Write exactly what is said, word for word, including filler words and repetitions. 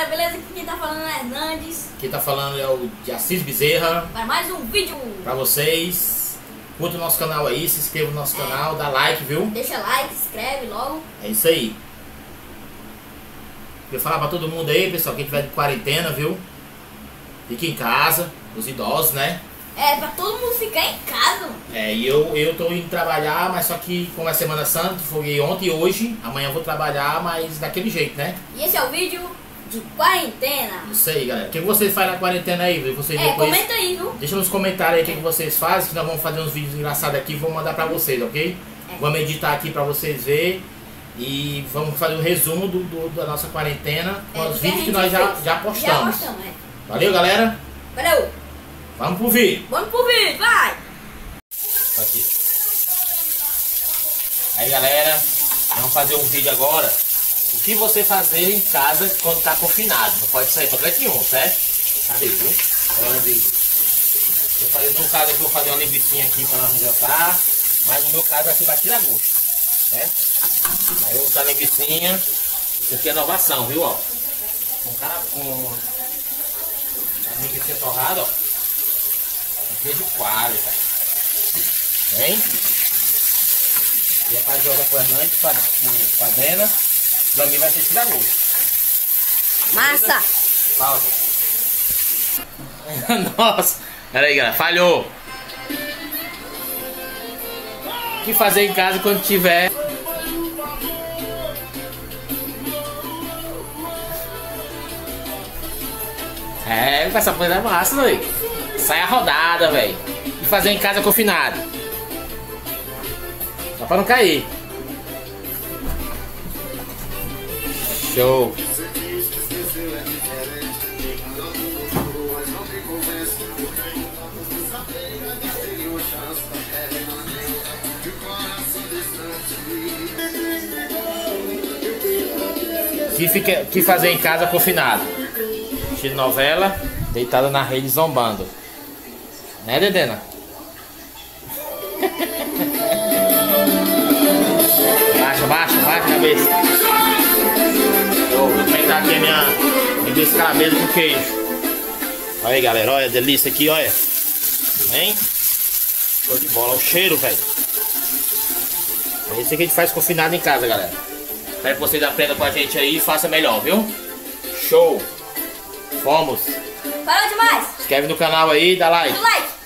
galera, beleza? Aqui quem tá falando é Hernandes. Quem tá falando é o de Assis Bezerra. Para mais um vídeo Pra vocês. Curta o nosso canal aí, se inscreva no nosso é. canal, dá like, viu? Deixa like, se inscreve logo. É isso aí. Queria falar pra todo mundo aí, pessoal, quem tiver de quarentena, viu? Fique em casa, os idosos, né? É, pra todo mundo ficar em casa. É, e eu, eu tô indo trabalhar, mas só que como é Semana Santa, foguei ontem e hoje, amanhã eu vou trabalhar, mas daquele jeito, né? E esse é o vídeo de quarentena. Isso aí, galera. O que vocês fazem na quarentena aí, viu? Vocês é, depois... comenta aí, viu? Deixa nos comentários aí o que, que vocês fazem, que nós vamos fazer uns vídeos engraçados aqui e vamos mandar pra vocês, ok? É. Vamos editar aqui pra vocês verem e vamos fazer um resumo do, do da nossa quarentena com é, os vídeos que, que nós já, já postamos. Já postamos, é. Valeu, galera? Valeu! Vamos pro vídeo! Vamos pro vídeo, vai! Aqui. Aí, galera, vamos fazer um vídeo agora. O que você fazer em casa quando tá confinado? Não pode sair pra canto nenhum, certo? Cadê, viu? Olha o vídeo. Eu falei, no caso aqui, eu vou fazer uma linguiça aqui pra nós jantar. Mas no meu caso aqui vai tirar gosto, certo? Aí eu vou botar a linguiça. Isso aqui é inovação, viu? Ó. Com cara com a linguiça torrada, ó. Queijo coalho, velho. Vem. E é pra jogar com o Hernandes, pra, pra Dena. Pra mim vai ser tirar gosto. Massa! Pausa. Nossa! Pera aí, galera. Falhou! O que fazer em casa quando tiver... É, essa coisa é massa, velho. Sai a rodada, velho. E fazer em casa confinado. Só pra não cair. Show. Que, fica, que fazer em casa confinado? Assistindo novela, deitada na rede zombando. Né, Dedena? Baixa, baixa, baixa a cabeça. Eu vou pegar aqui a minha linguiça calabresa com queijo. Olha aí, galera, olha a delícia aqui, olha. Vem. Show de bola, o cheiro, velho. É isso que a gente faz confinado em casa, galera. Espero que vocês aprendam com a gente aí e façam melhor, viu? Show! Fomos! Valeu demais! Se inscreve no canal aí, dá like. Dá like!